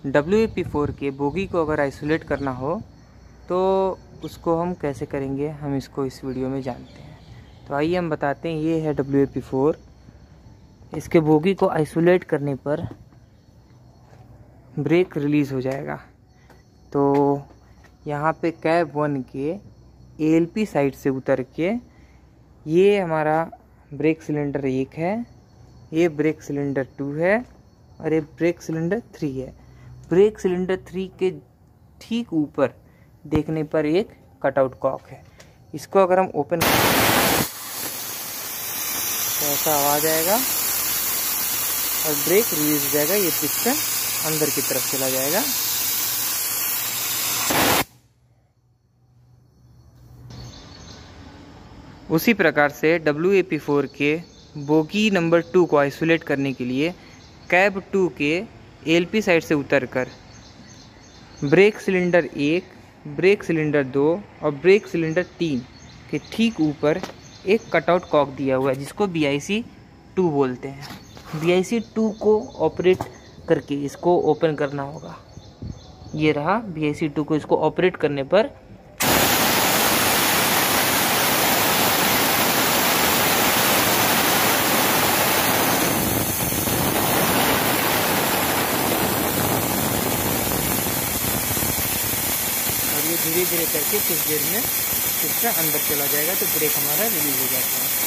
WAP4 के bogie को अगर आइसोलेट करना हो तो उसको हम कैसे करेंगे, हम इसको इस वीडियो में जानते हैं। तो आइए हम बताते हैं। ये है WAP4। इसके बोगी को आइसोलेट करने पर ब्रेक रिलीज़ हो जाएगा। तो यहाँ पे कैब 1 के ALP साइड से उतर के ये हमारा ब्रेक सिलेंडर 1 है, ये ब्रेक सिलेंडर 2 है और ये ब्रेक सिलेंडर 3 है। ब्रेक सिलेंडर 3 के ठीक ऊपर देखने पर एक कटआउट कॉक है। इसको अगर हम ओपन करें तो ऐसा आवाज आएगा और ब्रेक रिलीज हो जाएगा। ये पिस्टन अंदर की तरफ चला जाएगा। उसी प्रकार से WAP4 के बोगी नंबर 2 को आइसोलेट करने के लिए कैब 2 के ALP साइड से उतरकर ब्रेक सिलेंडर 1, ब्रेक सिलेंडर 2 और ब्रेक सिलेंडर 3 के ठीक ऊपर एक कटआउट कॉक दिया हुआ है जिसको BIC2 बोलते हैं। BIC2 को ऑपरेट करके इसको ओपन करना होगा। ये रहा BIC2 को, इसको ऑपरेट करने पर और ये धीरे धीरे करके कुछ देर में पिस्टन अंदर चला जाएगा तो ब्रेक हमारा रिलीज हो जाता है।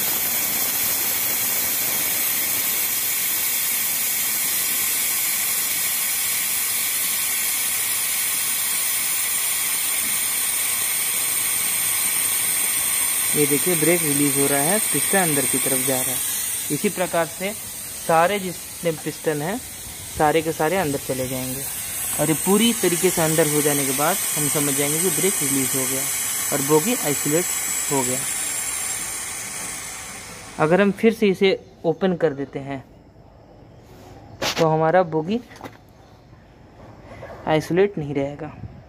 ये देखिए ब्रेक रिलीज हो रहा है, पिस्टन अंदर की तरफ जा रहा है। इसी प्रकार से सारे जितने पिस्टन हैं सारे के सारे अंदर चले जाएंगे और ये पूरी तरीके से अंदर हो जाने के बाद हम समझ जाएंगे कि ब्रेक रिलीज हो गया और बोगी आइसोलेट हो गया। अगर हम फिर से इसे ओपन कर देते हैं तो हमारा बोगी आइसोलेट नहीं रहेगा।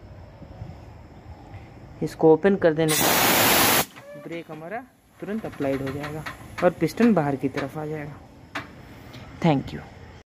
इसको ओपन कर देने के बाद ब्रेक हमारा तुरंत अप्लाइड हो जाएगा और पिस्टन बाहर की तरफ आ जाएगा। Thank you.